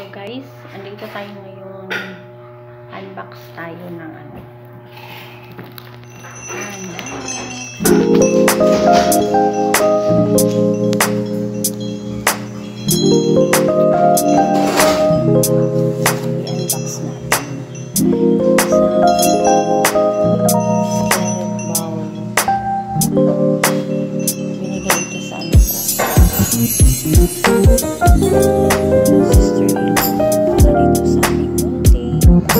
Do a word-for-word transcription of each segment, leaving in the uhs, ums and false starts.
guys, andito tayo ngayon, unbox tayo ng ano, i-unbox natin binigay ito sa ano ko sister para dito sa aming multi.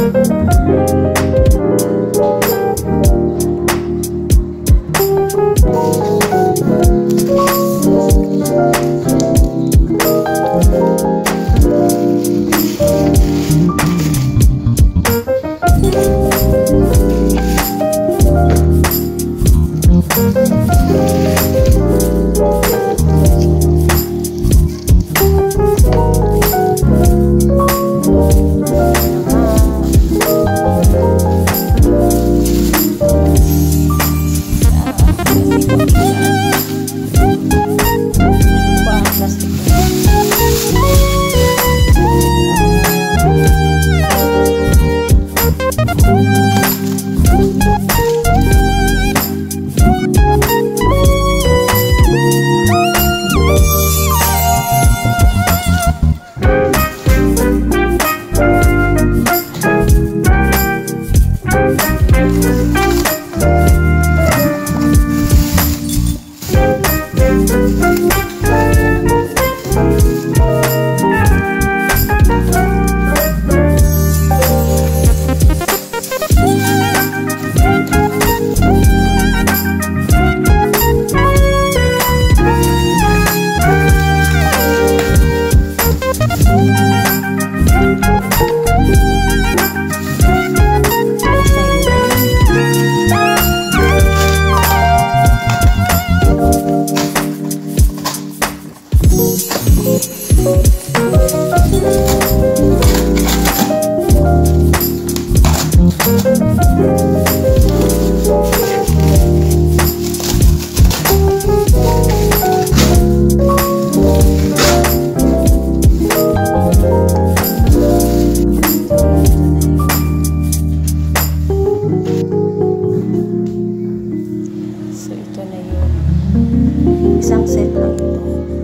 Isang set lang ito.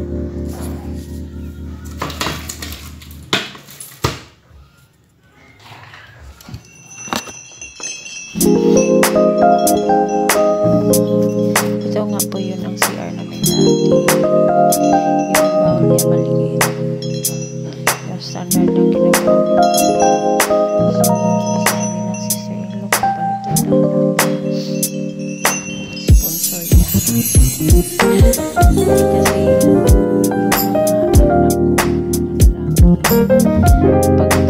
Ito nga po yun ang C R namin dati. Yung bowl niya maliit. Yung standard na ginagawa. So, sabi ng sister-in-law ko ba ito daw sponsor niya. Kasi yung mga anak ko, mga lalaki, pag